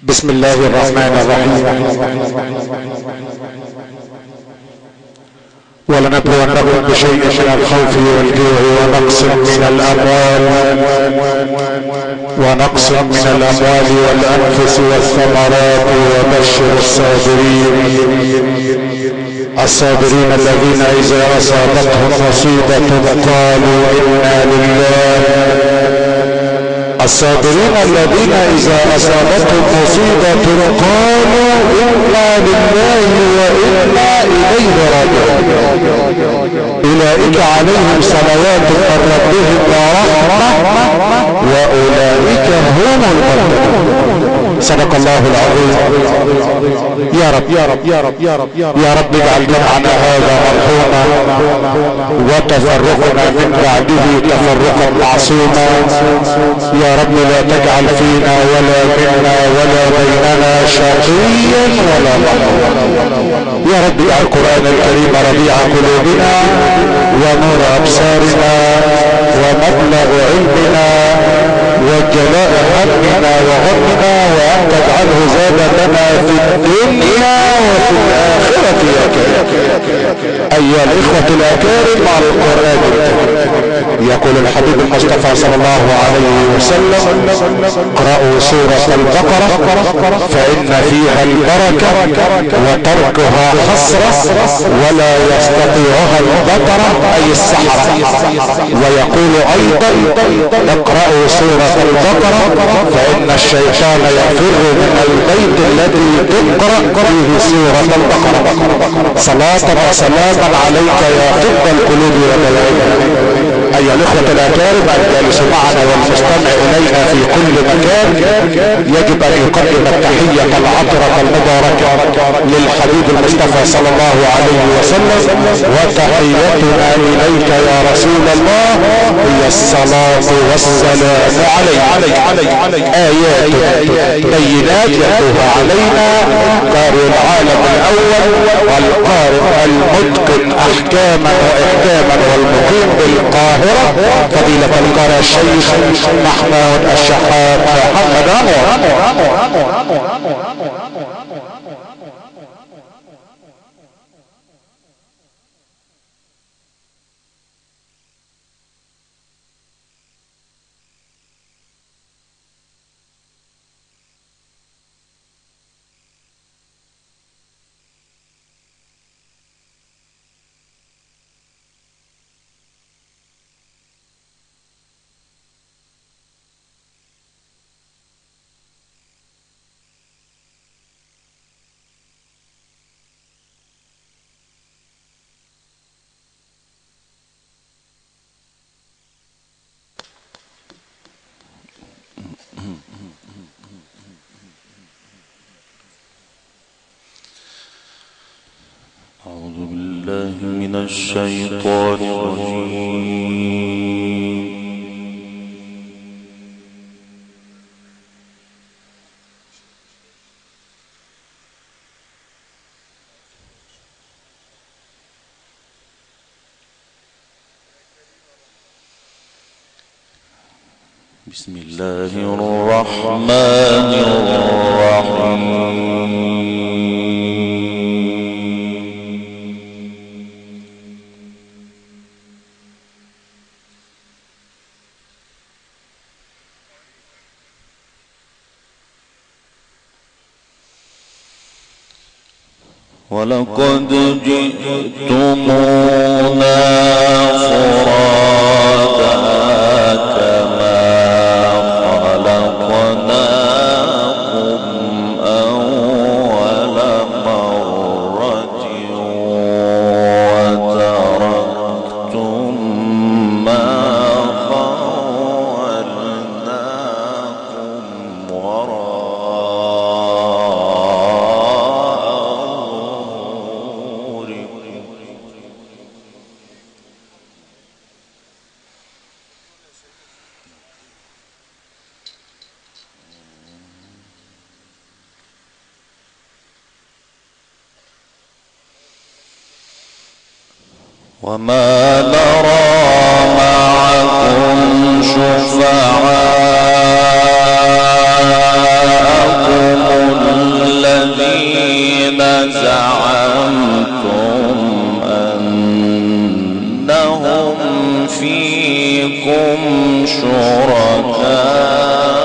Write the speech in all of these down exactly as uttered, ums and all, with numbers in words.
بسم الله الرحمن الرحيم. ولنبلونكم بشيء من الخوف والجوع ونقص من الاموال ونقص من الاموال والانفس والثمرات وبشر الصابرين الصابرين الذين اذا اصابتهم مصيبة قالوا انا لله الصابرين الذين اذا اصابتهم مصيبة قالوا انا لله وانا اليه راجعون اولئك عليهم صلوات من ربهم ورحمة واولئك هم المهتدون. صدق الله العظيم. يا رب يا رب يا رب يا رب يا رب اجعل جمعنا هذا مرحوما وتفرقنا من بعده تفرقا معصوما. يا رب لا تجعل فينا ولا منا ولا بيننا شقيا ولا محروما. يا رب اجعل القرآن الكريم ربيع قلوبنا ونور ابصارنا ومبلغ علمنا وجلاء همنا وغمنا، وان تجعله زادتنا في الدنيا وفي الاخرة يا كريم. ايها الاخوة الاكارم مع القرآن يقول الحبيب المصطفى صلى الله عليه وسلم: اقرأوا سورة البقرة فان فيها البركة وتركها حسرة ولا يستطيعها البطرة اي السحرة. ويقول ايضا: اقرأوا سورة البقرة فان الشيطان يفر من البيت الذي تقرأ فيه سورة البقرة. صلاة وسلاما عليك يا طب القلوب ودوائها. ايها الاخوة الاكارم الجالس معنا والمستمع الينا في كل مكان، يجب ان يقدم التحية العطرة المباركة للحبيب المصطفى صلى الله عليه وسلم، وتحيتنا اليك يا رسول الله هي الصلاة والسلام عليك. آيات بينات يتلوها علينا قارئ العالم الاول والقارئ المتقن احكاما واحكاما والمقيم بالقاهرة فضيلة القارئ الشيخ محمود الشحات محمد انور. أعوذ بالله من الشيطان الرجيم. بسم الله الرحمن الرحيم. ولقد جئتمونا فرادا كما خلقناكم أول مرة وتركتم ما خولناكم وما نرى معكم شفعاءكم الذين زعمتم أنهم فيكم شركاء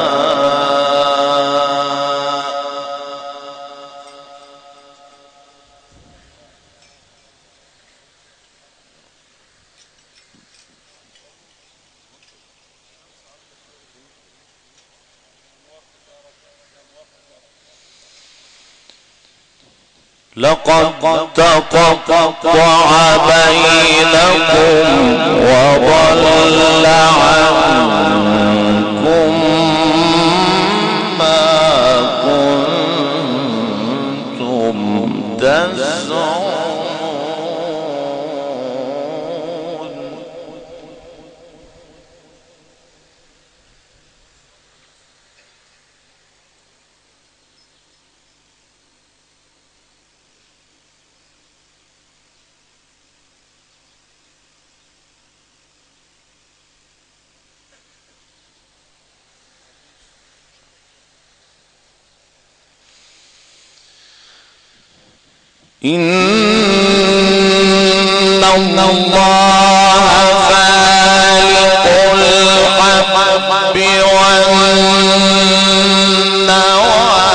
لقد تقطع بينكم وضل عنكم ما كنتم تزعمون. إن الله فالق الحب والنوى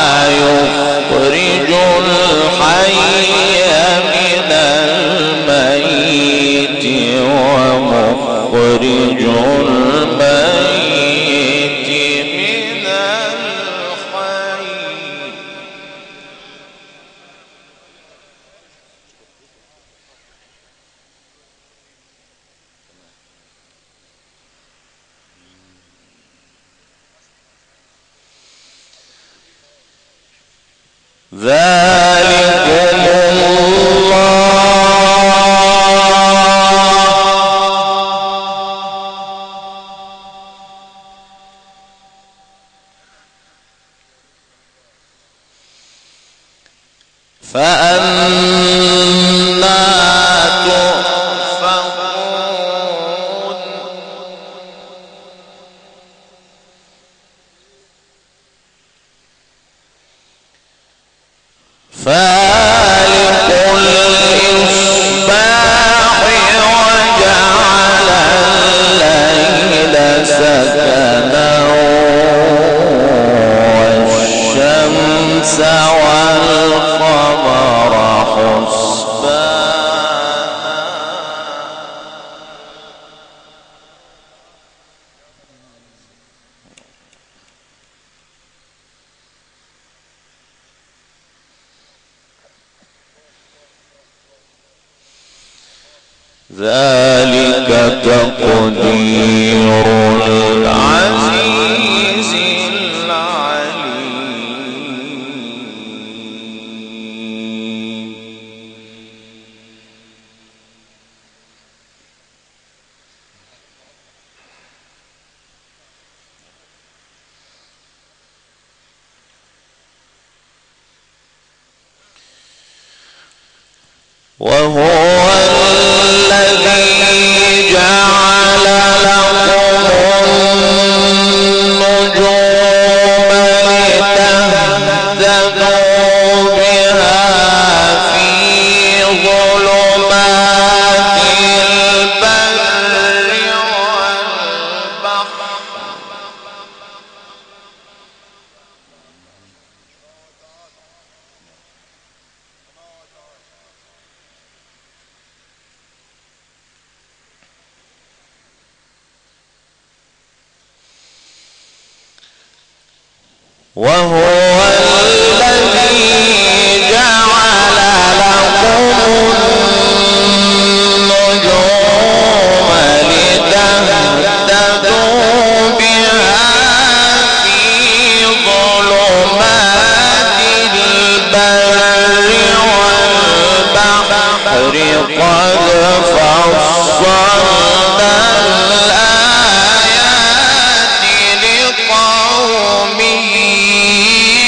يخرج الحي من الميت ومخرج الميت من الحي. ذلكم الله فأنا تؤفكون. فالق الإصباح وجعل الليل سكنا والشمس والقمر حسبانا. ذلك تقدير العزيز العليم. وهو الذي جعل لكم النجوم لتهتدوا بها في ظلمات البر والبحر. وهو الذي جعل لكم النجوم لتهتدوا بها في ظلمات البر والبحر. قد فصلنا الآيات لقوم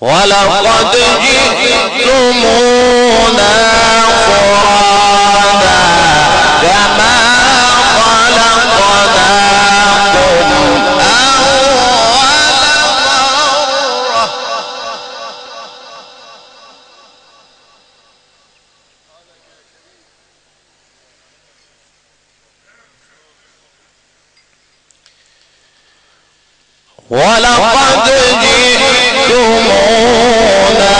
ولقد جئتمونا فرادا كما خلقناكم أول مرة ولقد جئتمونا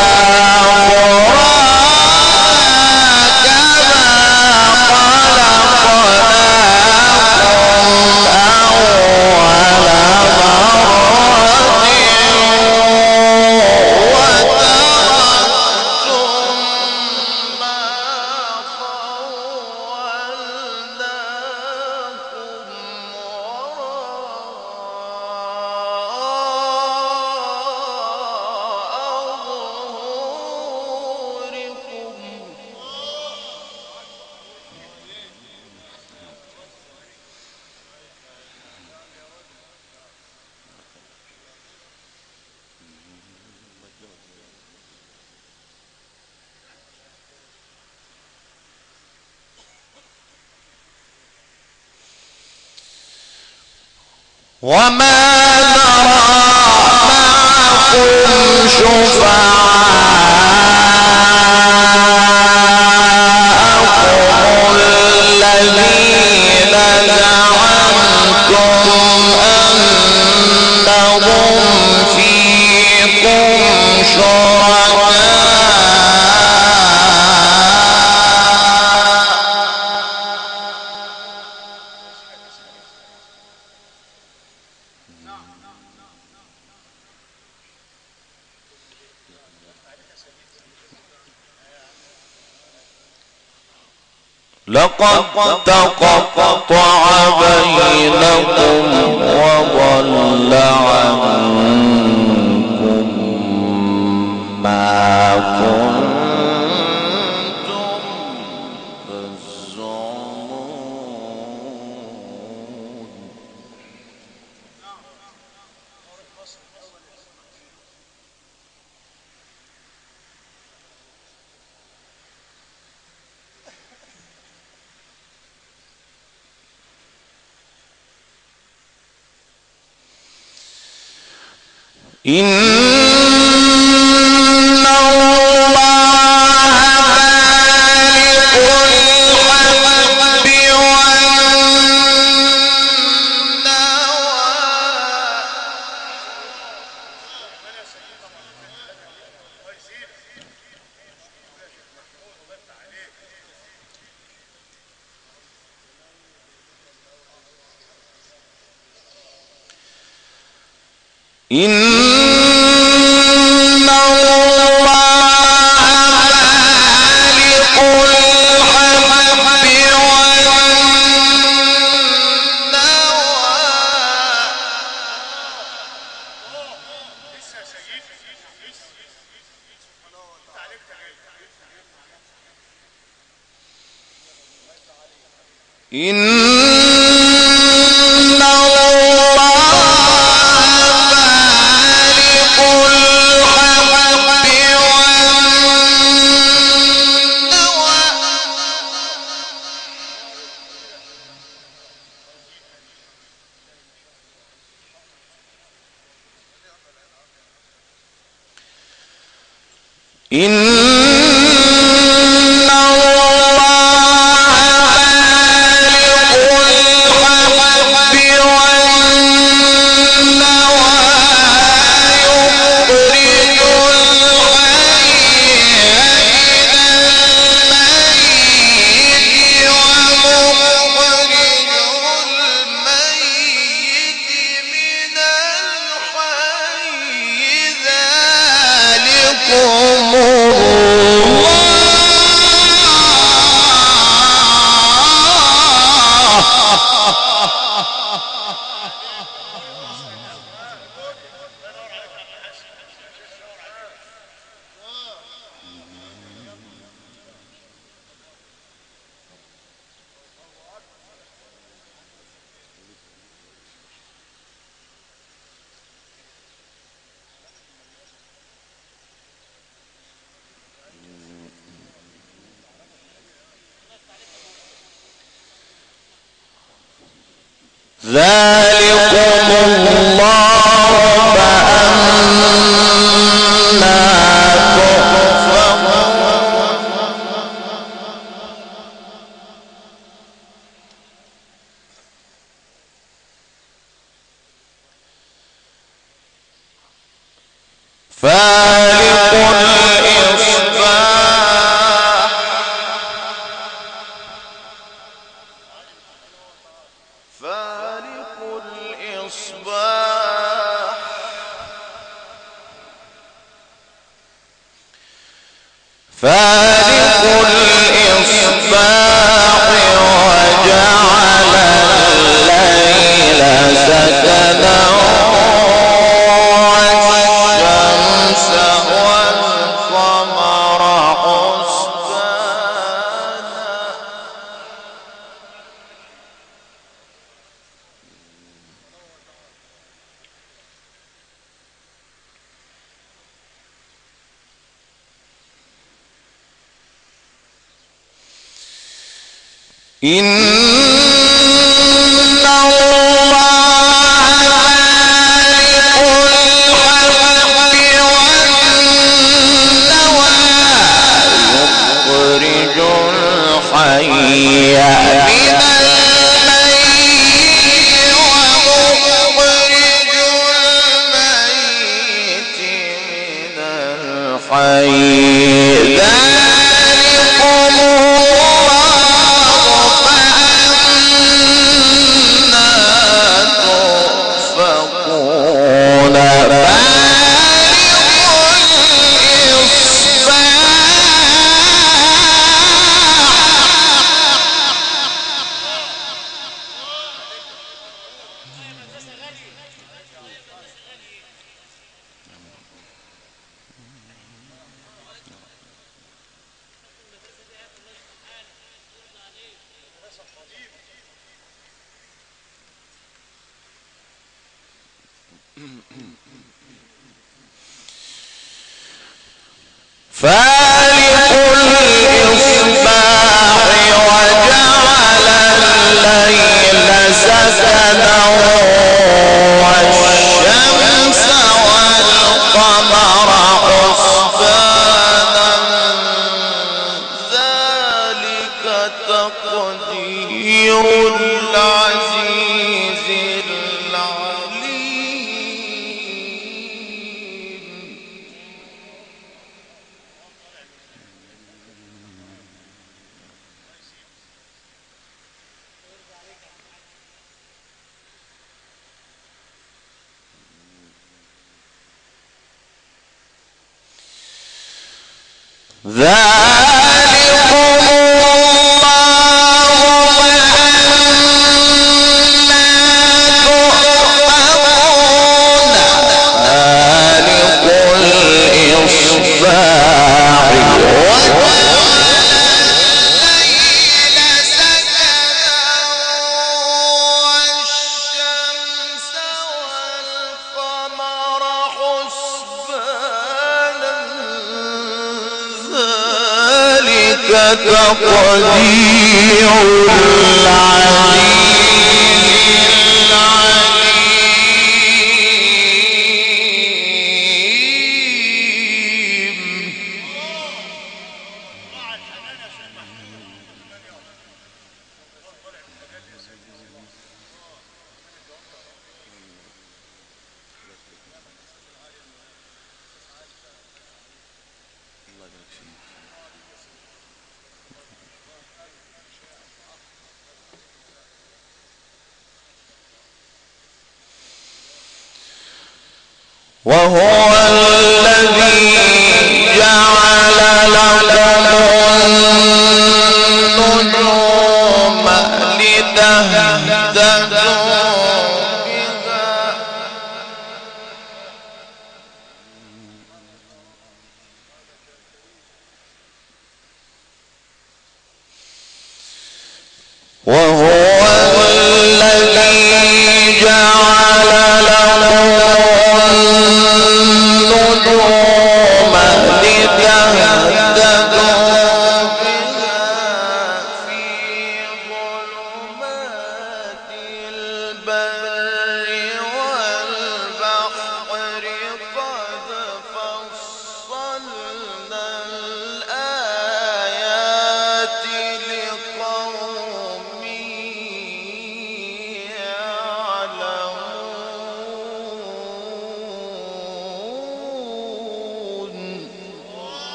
وما نرى معكم شفعاءكم الذين زعمتم أنهم فيكم شركاء لقد تقطع بينكم وضل عنكم ما كنتم تزعمون إن الله فالق الحب والنوى إن إن إن الحي ذلكم ذلكم الله فأنا فالق الإصباح فالق الإصباح فالق الإصباح وجعل الليل سكنا إن الله فالق الحب والنوى يخرج الحي من الميت ومخرج الميت من الحي ذلكم فالق الإصباح وجعل الليل سكنا والشمس والقمر حسبانا ذلك تقدير العزيز ذلكم الله وأنا تؤمنون فالق الإصباح تقدير العزيز العليم وهو الذي جعل لكم النجوم لتهتدوا بها وهو الذي جعل لكم النجوم لتهتدوا بها في ظلمات البر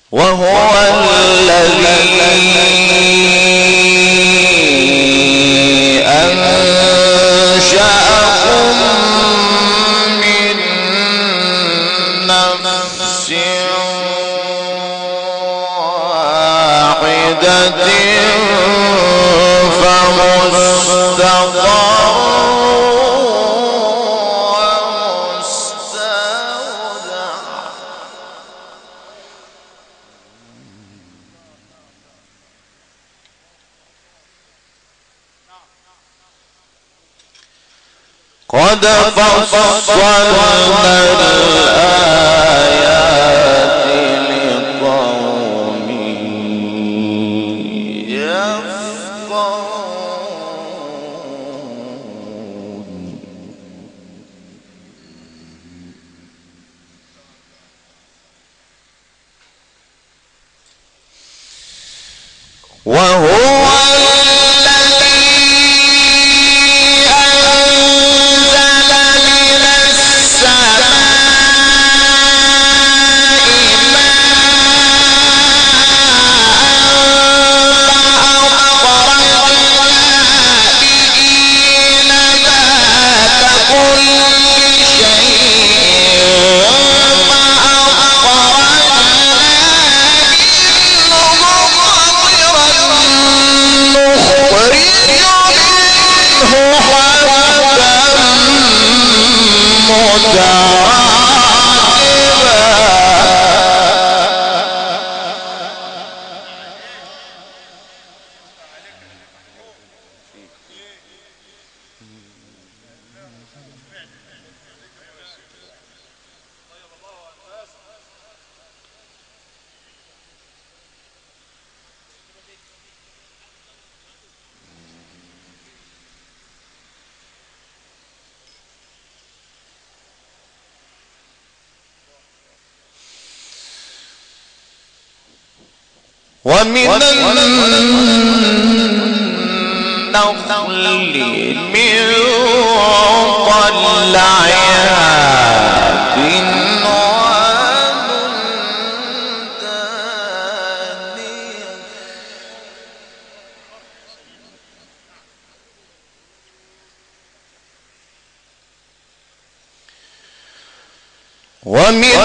وهو الذي أنشأكم من نفس واحدة فمستقر قد فصلنا الآيات لقوم يفقهون وهو ومن النخل من طلعها قنوان دانية ومن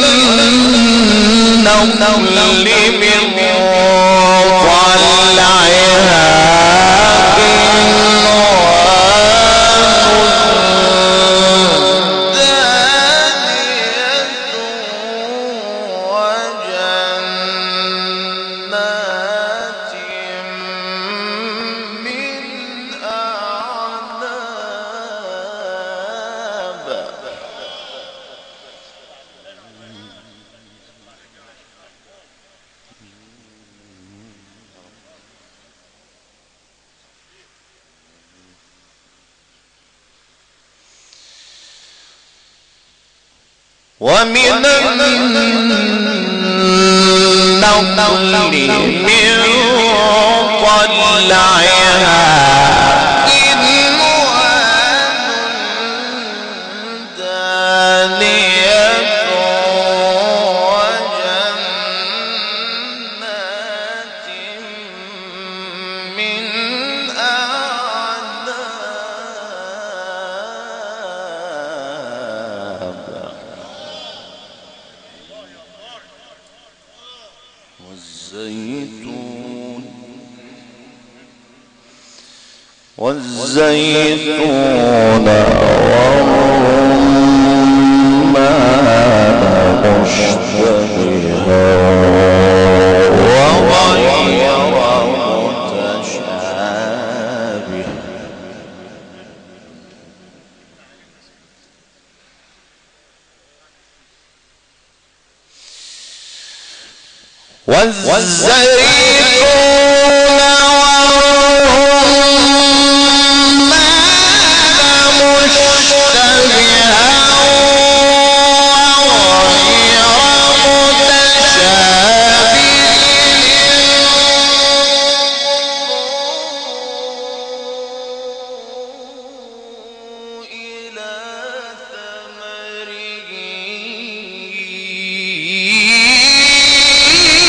النخل من طلعها قنوان دانية وجنات من أعناب ومن النخل من طلعها قنوان دانية وجنات من أعناب والزيتون والزيتون والرمان مشتبها وغير متشابه والزيتون والرمان مشتبها وغير متشابه إلى ثمره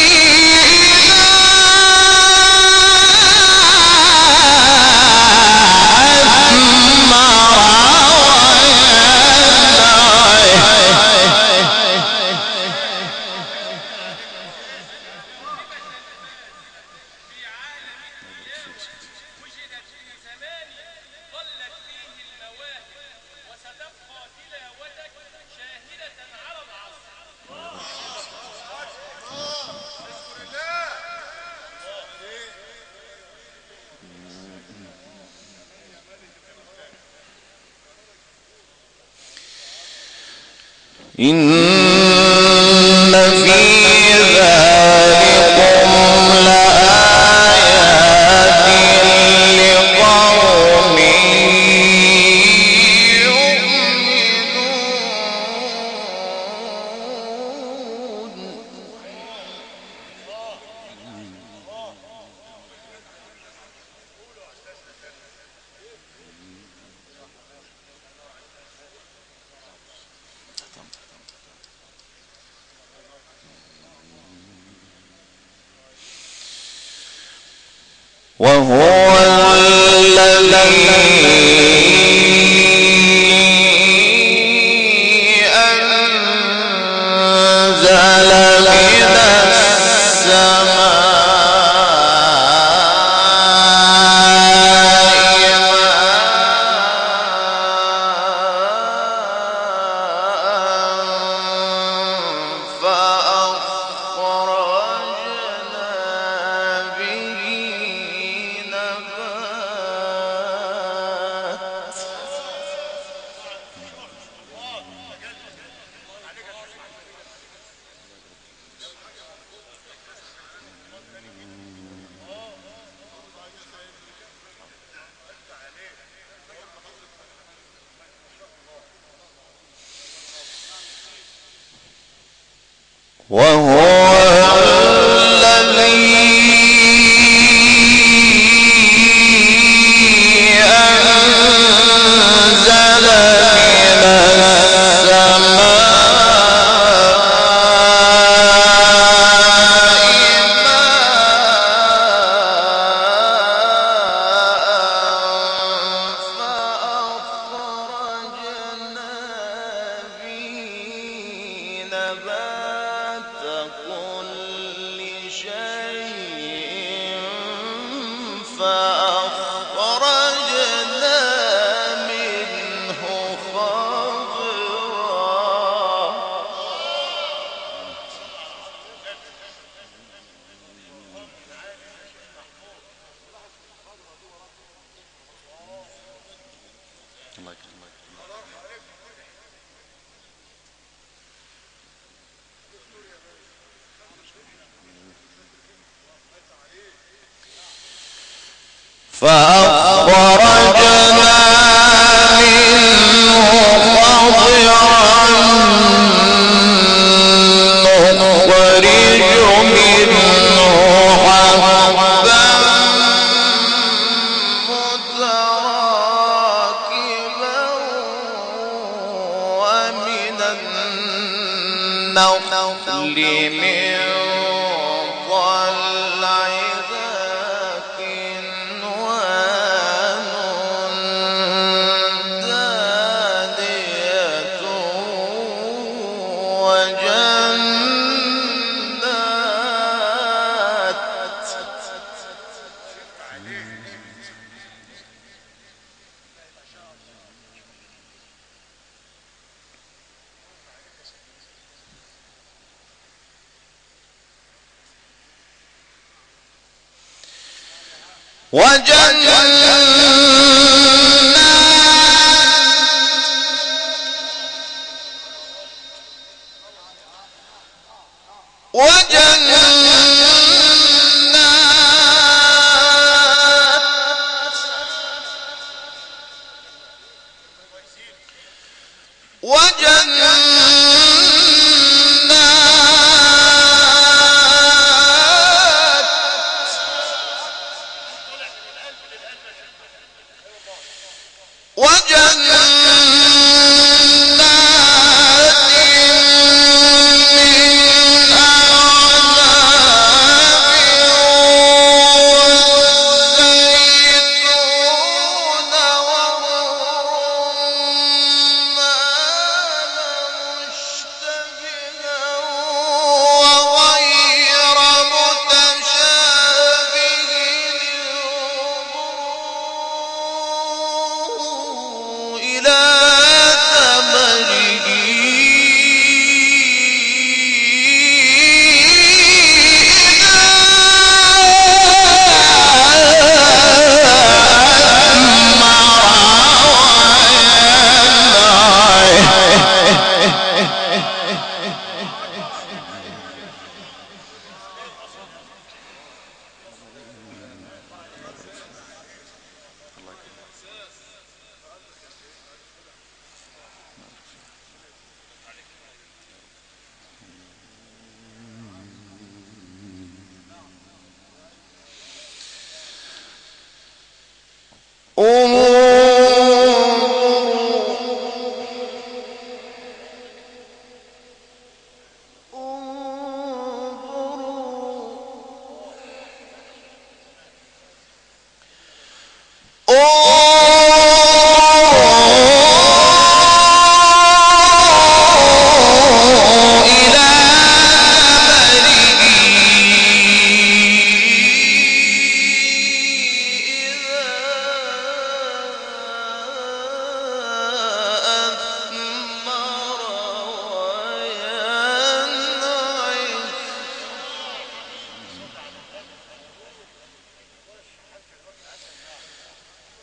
إن في ذلكم لآيات لقوم وهو الذي أنزل من وهو الذي أنزل من فأخرجنا منه قطعا نخرج منه حبا متراكبا ومن النخل من وجنات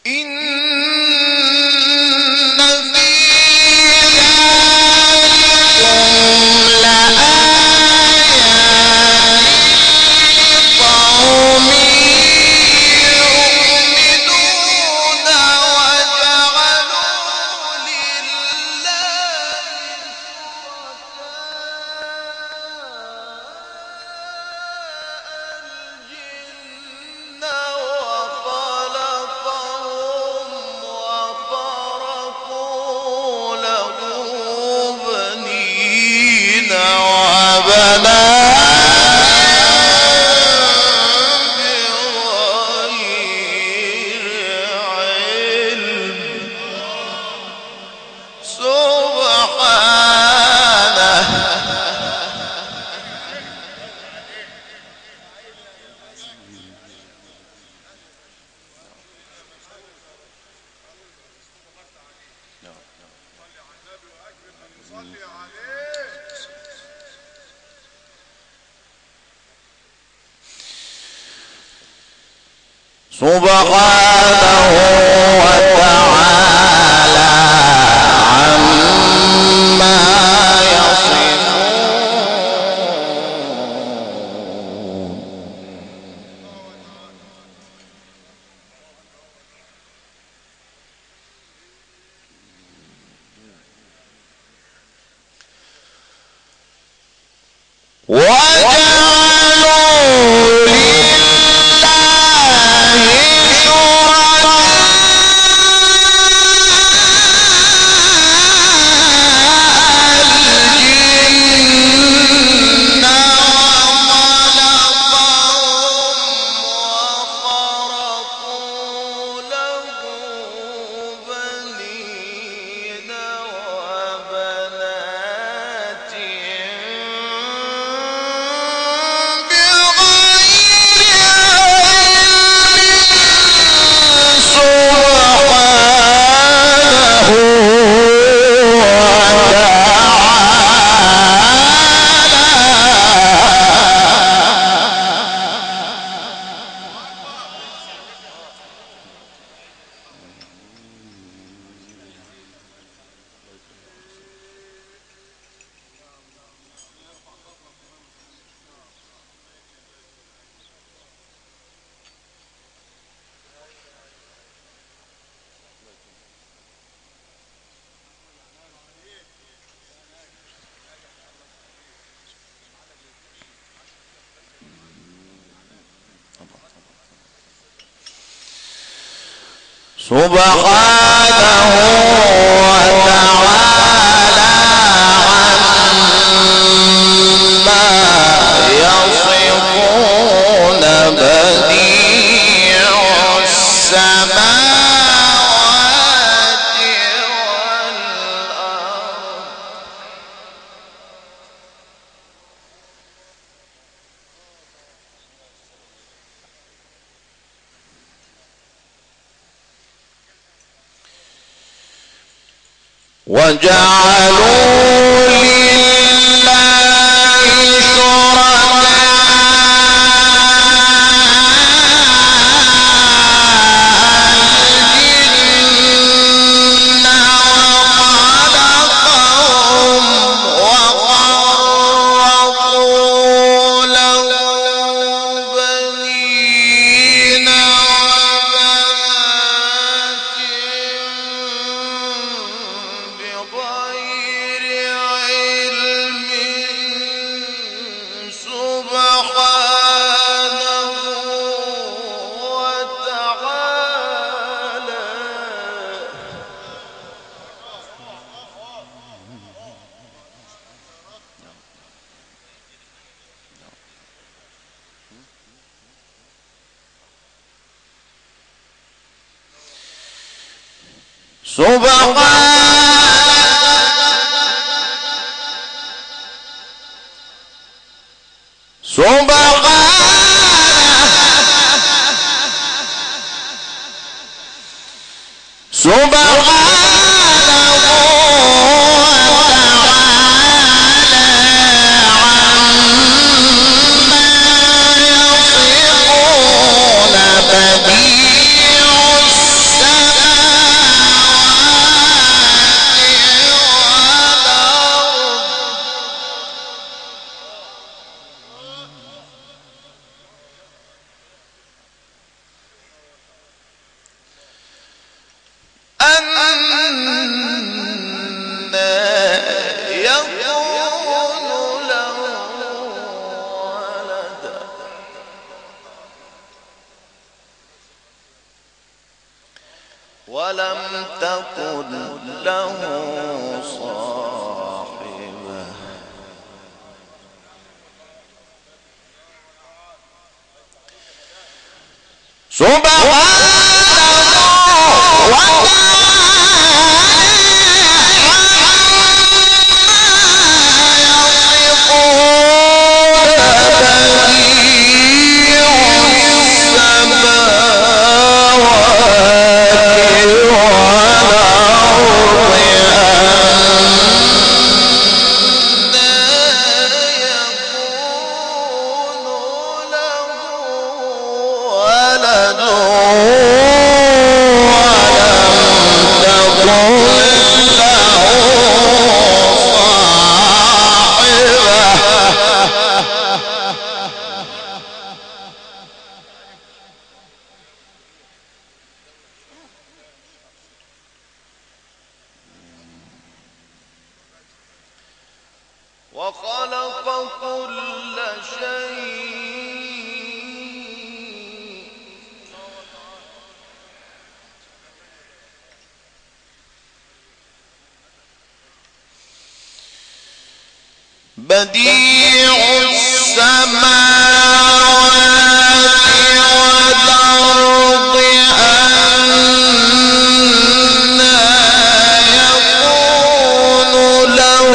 سبحانه وتعالى عما يصفون. سبحانه وتعالى عما يصفون بديع السماوات والأرض وجعلوا لله سبحانه ولم تكن له صاحبة سبحانه وخلق كل شيء بديع السماوات والأرض أنى يكون له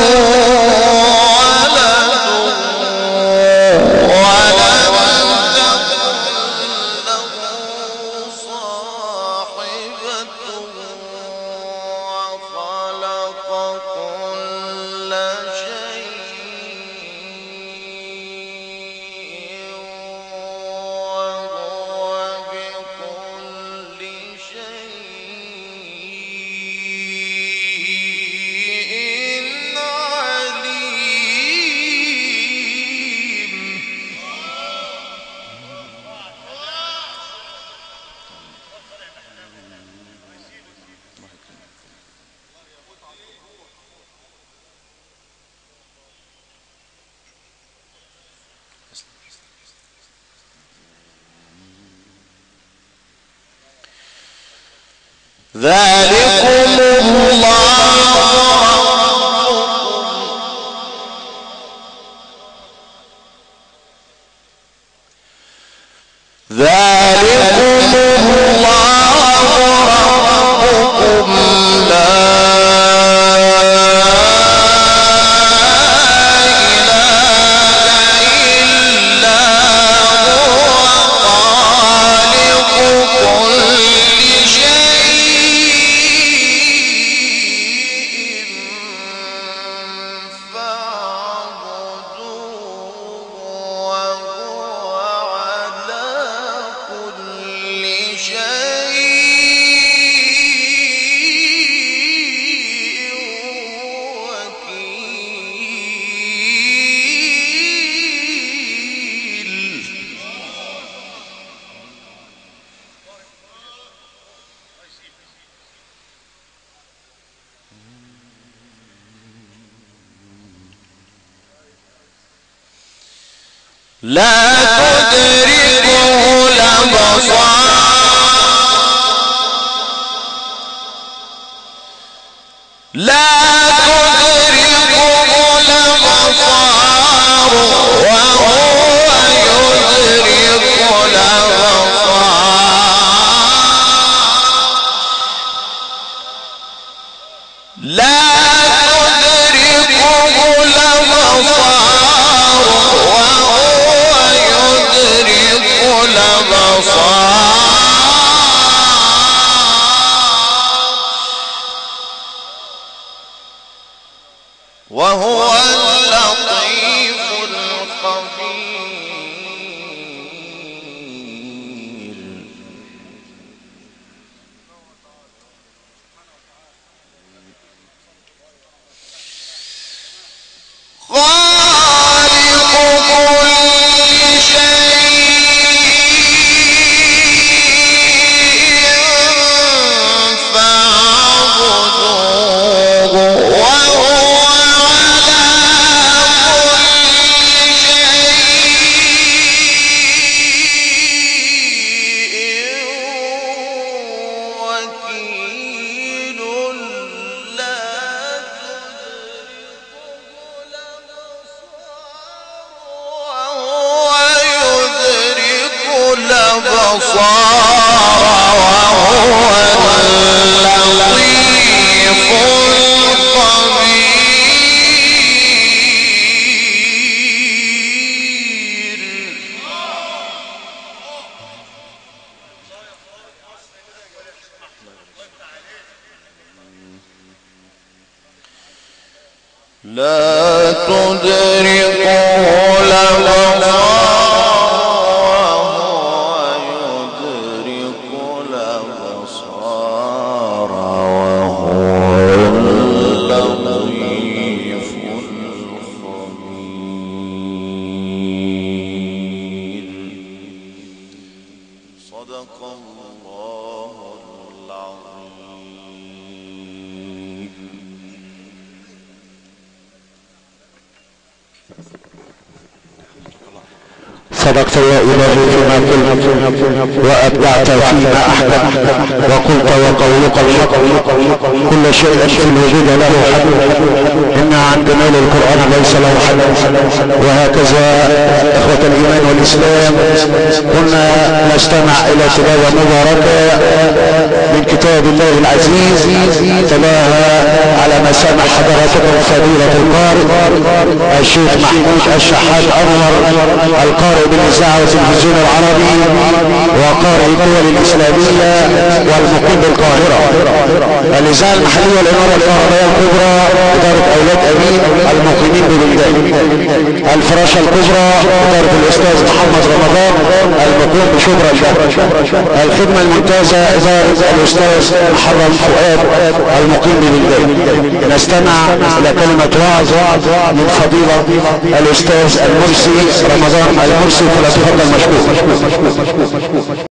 ذلكم الله ذلكم الله ربكم لا لا تدركه الأبصار لا تدركه الأبصار وهو يدرك الأبصار لا تدركه الأبصار وهو يدرك الأبصار لا تدركه الأبصار وهو يدرك الأبصار وهو اللطيف الخبير. صدق الله العظيم. صدقت يا إلهي فيما قلت وأبدعت فيما أحببت وقلت وقولك الحق. كل شيء في الوجود له حد، إن عند مال القرآن ليس له حد. وهكذا إخوة الإيمان والإسلام كنا نستمع إلى تلاوة مباركة من كتاب الله العزيز تلاها على مسامع حضراتكم فضيلة القارئ الشيخ محمود الشحات أنور، القارئ بالإذاعة والتلفزيون العربي وقارئ الدول الإسلامية والمقيم بالقاهرة. الإذاعة المحلية والإنارة الكهربائية الكبرى إدارة أولاد أمين المقيمين ببلدان. الفراشة الكبرى إدارة الأستاذ محمد رمضان المقيم بشبرا البحر. الخدمة الممتازة إدارة الأستاذ محرم فؤاد المقيم ببلدان. نستمع إلى كلمة وعظ من فضيلة الأستاذ المرسي رمضان المرسي، فليتفضل مشكور.